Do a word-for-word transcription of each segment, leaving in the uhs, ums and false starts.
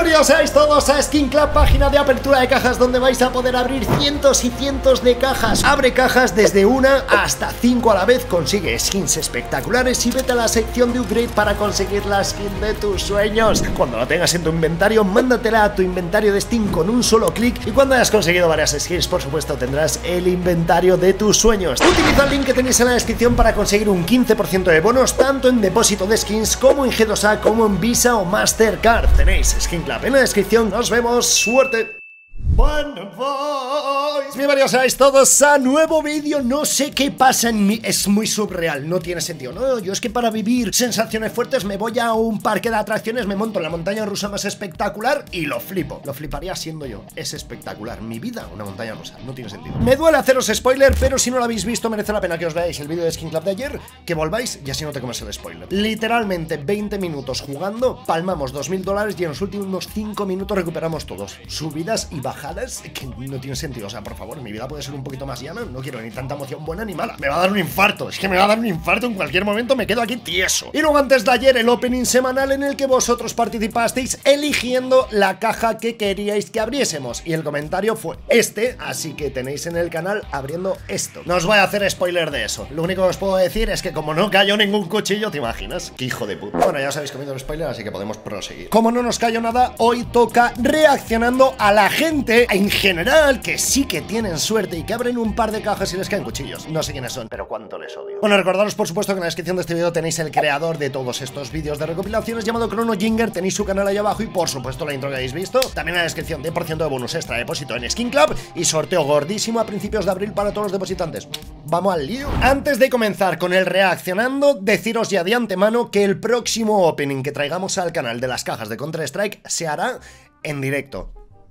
Bienvenidos seáis todos a Skin Club, página de apertura de cajas donde vais a poder abrir cientos y cientos de cajas. Abre cajas desde una hasta cinco a la vez, consigue skins espectaculares y vete a la sección de upgrade para conseguir la skin de tus sueños. Cuando la tengas en tu inventario, mándatela a tu inventario de Steam con un solo clic y cuando hayas conseguido varias skins, por supuesto, tendrás el inventario de tus sueños. Utiliza el link que tenéis en la descripción para conseguir un quince por ciento de bonos tanto en depósito de skins como en G dos A, como en Visa o Mastercard. Tenéis Skin Club en la descripción. Nos vemos, suerte. Bueno, boys, bienvenidos seáis todos a nuevo vídeo. No sé qué pasa en mí, es muy surreal, no tiene sentido. No, yo es que para vivir sensaciones fuertes me voy a un parque de atracciones, me monto en la montaña rusa más espectacular y lo flipo. Lo fliparía siendo yo, es espectacular. Mi vida, una montaña rusa, no tiene sentido. Me duele haceros spoiler, pero si no lo habéis visto merece la pena que os veáis el vídeo de Skin Club de ayer, que volváis y así no te comes el spoiler. Literalmente veinte minutos jugando, palmamos dos mil dólares y en los últimos cinco minutos recuperamos todos. Subidas y bajadas que no tiene sentido. O sea, por favor, mi vida puede ser un poquito más llana. No quiero ni tanta emoción buena ni mala. Me va a dar un infarto. Es que me va a dar un infarto en cualquier momento. Me quedo aquí tieso. Y luego antes de ayer el opening semanal en el que vosotros participasteis eligiendo la caja que queríais que abriésemos. Y el comentario fue este. Así que tenéis en el canal abriendo esto. No os voy a hacer spoiler de eso. Lo único que os puedo decir es que como no cayó ningún cuchillo, ¿te imaginas? ¡Qué hijo de puta! Bueno, ya os habéis comido el spoiler, así que podemos proseguir. Como no nos cayó nada, hoy toca reaccionando a la gente en general que sí que tienen suerte y que abren un par de cajas y les caen cuchillos. No sé quiénes son, pero cuánto les odio. Bueno, recordaros por supuesto que en la descripción de este vídeo tenéis el creador de todos estos vídeos de recopilaciones llamado Chrono Jinger, tenéis su canal ahí abajo y por supuesto la intro que habéis visto. También en la descripción diez por ciento de bonus extra de depósito en Skin Club y sorteo gordísimo a principios de abril para todos los depositantes. Vamos al lío. Antes de comenzar con el reaccionando, deciros ya de antemano que el próximo opening que traigamos al canal de las cajas de Counter-Strike se hará en directo.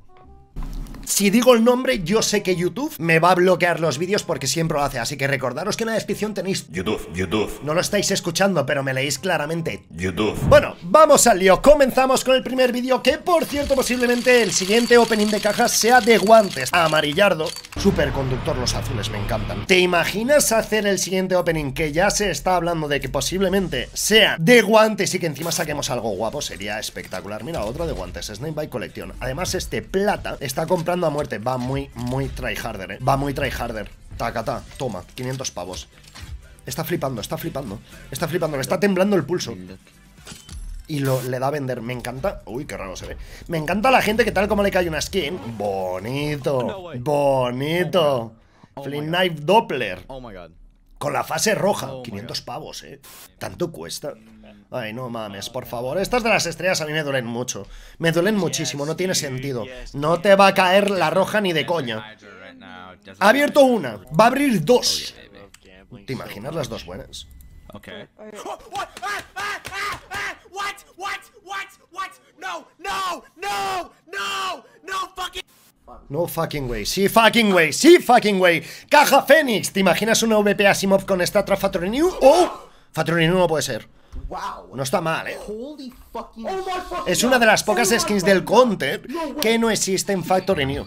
Si digo el nombre, yo sé que YouTube me va a bloquear los vídeos porque siempre lo hace, así que recordaros que en la descripción tenéis YouTube, YouTube. No lo estáis escuchando, pero me leéis claramente YouTube. Bueno, vamos al lío. Comenzamos con el primer vídeo, que por cierto posiblemente el siguiente opening de cajas sea de guantes. Amarillardo, superconductor, los azules me encantan. ¿Te imaginas hacer el siguiente opening que ya se está hablando de que posiblemente sea de guantes y que encima saquemos algo guapo? Sería espectacular. Mira, otro de guantes, Snake Bite Collection. Además este plata está comprando a muerte, va muy, muy tryharder, eh. Va muy tryharder. Tacata, toma, quinientos pavos. Está flipando, está flipando. Está flipando, me está temblando el pulso. Y lo, le da a vender, me encanta. Uy, qué raro se ve. Me encanta la gente que tal como le cae una skin. Bonito, bonito. Flint Knife Doppler con la fase roja, quinientos pavos, eh. Tanto cuesta. Ay, no mames, por favor. Estas de las estrellas a mí me duelen mucho. Me duelen muchísimo, no tiene sentido. No te va a caer la roja ni de coña. Ha abierto una, va a abrir dos. ¿Te imaginas las dos buenas? Ok. No fucking way, sí fucking way, sí fucking way. Caja Fénix, ¿te imaginas una V P Asimov con Statra Factory New? ¡Oh! Factory New no puede ser. No está mal, eh. Es una de las pocas skins del Counter que no existe en Factory New.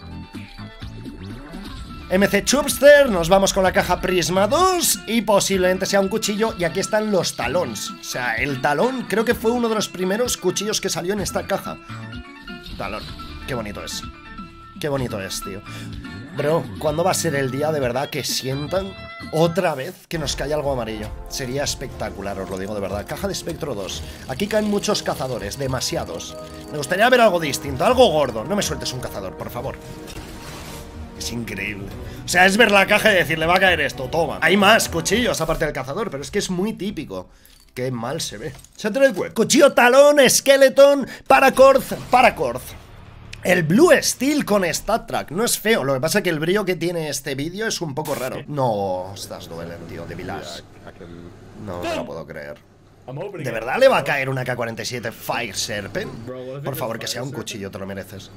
M C Chubster, nos vamos con la caja Prisma dos y posiblemente sea un cuchillo. Y aquí están los talons. O sea, el talón creo que fue uno de los primeros cuchillos que salió en esta caja. Talón, qué bonito es. Qué bonito es, tío. Bro, ¿cuándo va a ser el día de verdad que sientan otra vez que nos cae algo amarillo? Sería espectacular, os lo digo de verdad. Caja de Espectro dos. Aquí caen muchos cazadores, demasiados. Me gustaría ver algo distinto, algo gordo. No me sueltes un cazador, por favor. Es increíble. O sea, es ver la caja y decirle, va a caer esto, toma. Hay más cuchillos aparte del cazador, pero es que es muy típico. Qué mal se ve. Shattered Web. Cuchillo talón, Skeleton, Paracord, Paracord. El Blue Steel con StatTrak. No es feo, lo que pasa es que el brillo que tiene este vídeo es un poco raro. No, estás duelen, tío, de Village. No, no lo puedo creer. ¿De verdad le va a caer una K cuarenta y siete Fire Serpent? Por favor, que sea un cuchillo, te lo mereces.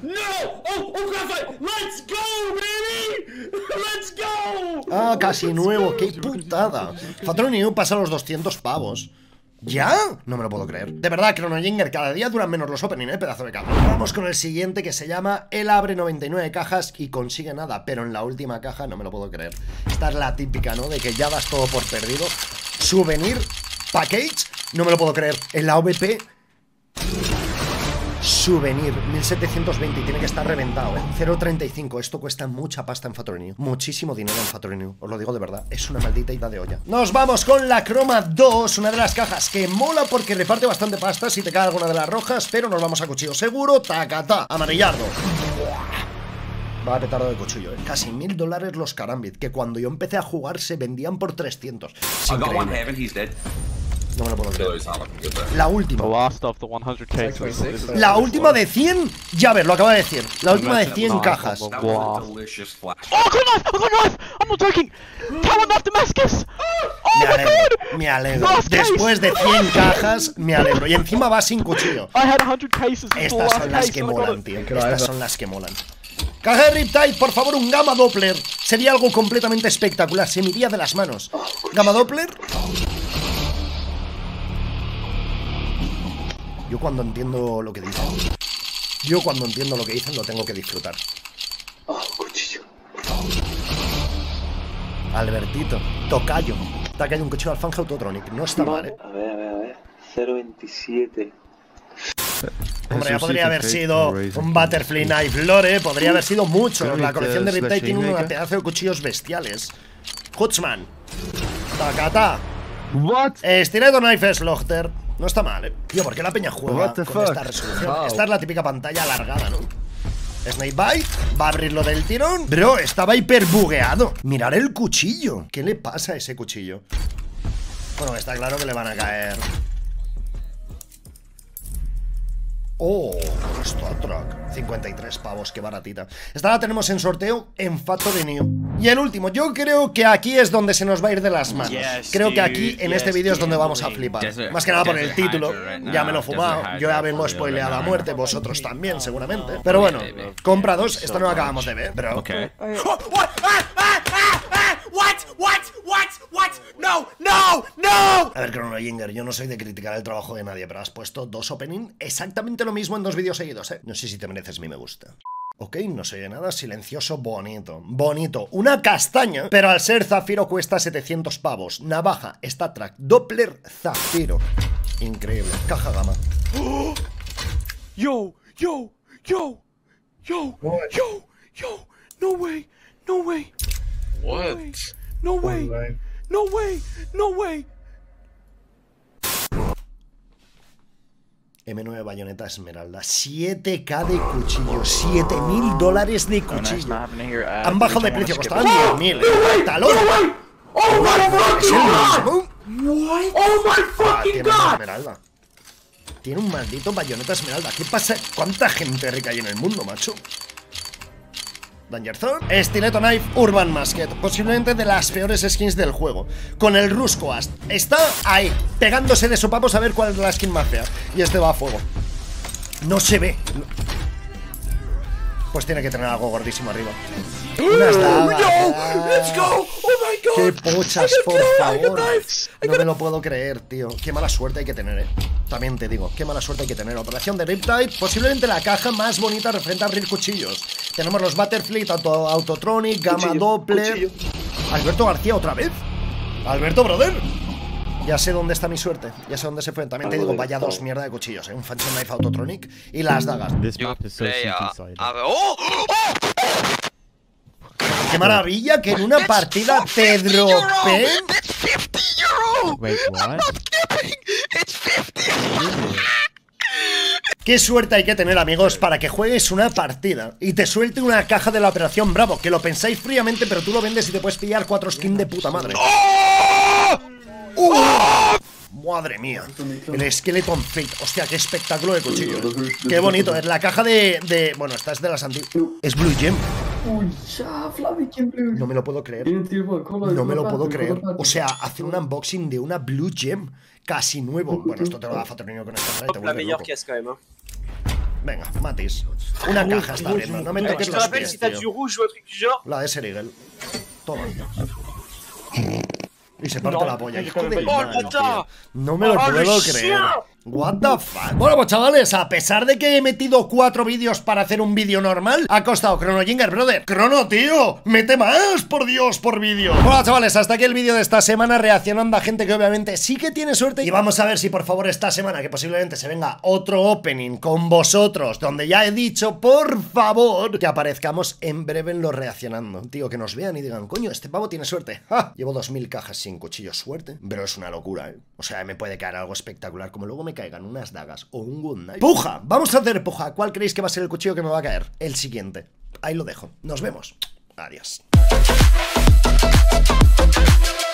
Ah, casi nuevo, qué putada. Factory New pasa los doscientos pavos. ¿Ya? No me lo puedo creer. De verdad, Chrono Jinger, cada día duran menos los opening, ¿eh? Pedazo de cabrón. Vamos con el siguiente, que se llama él abre noventa y nueve cajas y consigue nada, pero en la última caja no me lo puedo creer. Esta es la típica, ¿no? De que ya das todo por perdido. Souvenir Package, no me lo puedo creer. En la O V P Souvenir, mil setecientos veinte, tiene que estar reventado, ¿eh? cero coma treinta y cinco, esto cuesta mucha pasta en Factory New. Muchísimo dinero en Factory New, os lo digo de verdad. Es una maldita ida de olla. Nos vamos con la Chroma dos, una de las cajas que mola porque reparte bastante pasta si te cae alguna de las rojas, pero nos vamos a cuchillo seguro, tacatá, amarillardo. Va a petardo de cuchillo, ¿eh? Casi mil dólares los Karambit, que cuando yo empecé a jugar se vendían por trescientos. Es increíble. No me lo puedo creer. La última. La última de cien. Ya ver, lo acaba de decir. La última de cien cajas. Oh, I got knife! I got knife! I'm not joking! Power knife Damascus! Me alegro, me alegro. Después de cien cajas, me alegro. Y encima va sin cuchillo. Estas son las que molan, tío. Estas son las que molan. Caja de Riptide, por favor, un Gamma Doppler. Sería algo completamente espectacular. Se me iría de las manos. Gamma Doppler. Yo cuando entiendo lo que dicen, yo cuando entiendo lo que dicen lo tengo que disfrutar. Oh, cuchillo. Albertito, tocayo. Te ha caído un cuchillo Alfanje Autotronic. No está mal, ¿eh? A ver, a ver, a ver. cero veintisiete. Hombre, ya podría haber sido un Butterfly Knife Lore. Podría haber sido mucho. La colección de Riptide tiene un pedazo de cuchillos bestiales. Hutsman. Takata. What? Stiletto Knife Slaughter. No está mal, eh. Tío, ¿por qué la peña juega What the con fuck? esta resolución? Wow. Esta es la típica pantalla alargada, ¿no? Snakebite, va a abrirlo del tirón. Bro, estaba hiper bugueado. Mirar el cuchillo. ¿Qué le pasa a ese cuchillo? Bueno, está claro que le van a caer. Oh, Star Trek, cincuenta y tres pavos, qué baratita. Esta la tenemos en sorteo en Factory New. Y el último, yo creo que aquí es donde se nos va a ir de las manos. Creo que aquí, en este vídeo, es donde vamos a flipar. Más que nada por el título, ya me lo he fumado. Yo ya vengo spoileado a muerte, vosotros también, seguramente. Pero bueno, compra dos, esta no la acabamos de ver, bro. What? What? What? What? No, no, no. A ver, Chrono Jinger, yo no soy de criticar el trabajo de nadie, pero has puesto dos opening exactamente lo mismo en dos vídeos seguidos, ¿eh? No sé si te mereces mi me gusta. Ok, no se oye nada, silencioso, bonito. Bonito, una castaña, pero al ser zafiro cuesta setecientos pavos. Navaja, Star Trek, Doppler, zafiro. Increíble, caja gama. Yo, yo, yo, yo, yo, yo. No way, no way. What? No way, no way, no way. M nueve Bayoneta Esmeralda, siete K de cuchillo, siete mil dólares de cuchillo. Han bajado de precio, costaban diez mil. ¡Talón! Oh my fucking god! What? Oh my fucking Tiene una god. Esmeralda. Tiene un maldito Bayoneta Esmeralda. ¿Qué pasa? ¿Cuánta gente rica hay en el mundo, macho? Danger Zone, Stiletto Knife, Urban Musket, posiblemente de las peores skins del juego. Con el Rusco Ast, está ahí, pegándose de sopapos a ver cuál es la skin más fea. Y este va a fuego. No se ve. Pues tiene que tener algo gordísimo arriba. Unas dagas. Let's go. Oh my god. Qué pochas, por favor. No me lo puedo creer, tío. Qué mala suerte hay que tener, eh. También te digo, qué mala suerte hay que tener. Operación de Riptide, posiblemente la caja más bonita referente a abrir cuchillos. Tenemos los Butterfly, Auto, Autotronic, Gamma Cuchillo, Doppler. cuchillo. Alberto García otra vez. Alberto, brother. Ya sé dónde está mi suerte. Ya sé dónde se fue. También te digo, vaya dos mierda de cuchillos, eh. Un Phantom Knife Autotronic y las dagas. ¡Oh! Qué maravilla que en una partida te dropeen. Wait, what? Qué suerte hay que tener, amigos, para que juegues una partida y te suelte una caja de la Operación Bravo, que lo pensáis fríamente, pero tú lo vendes y te puedes pillar cuatro skins de puta madre. ¡Uh! Madre mía, el Skeleton Fate. Hostia, qué espectáculo de cuchillo. Qué bonito, es la caja de... de bueno, esta es de las antiguas. Es Blue Gem. No me lo puedo creer. No me lo puedo creer. O sea, hacer un unboxing de una Blue Gem casi nuevo. Bueno, esto te lo da Fatronino con esta trae, te vuelve loco. Venga, Matis. Una caja está bien, no me toques los pies, tío. La de Serigel. Toma. Y se parte No, la polla, no, hijo de no, mano, no, tío. No me lo puedo Holy creer. shit. What the fuck. Bueno, pues chavales, a pesar de que he metido cuatro vídeos para hacer un vídeo normal, ha costado Chrono Jinger, brother. Chrono, tío, mete más, por Dios, por vídeo. Bueno, chavales, hasta aquí el vídeo de esta semana, reaccionando a gente que obviamente sí que tiene suerte. Y vamos a ver si por favor esta semana, que posiblemente se venga otro opening con vosotros, donde ya he dicho, por favor, que aparezcamos en breve en los reaccionando. Tío, que nos vean y digan, coño, este pavo tiene suerte. ¡Ja! Llevo dos mil cajas sin cuchillo, suerte. Pero es una locura, ¿eh? O sea, me puede caer algo espectacular, como luego me caigan unas dagas o un good night. ¡Puja! Vamos a hacer puja. ¿Cuál creéis que va a ser el cuchillo que me va a caer? El siguiente. Ahí lo dejo. Nos vemos. Adiós.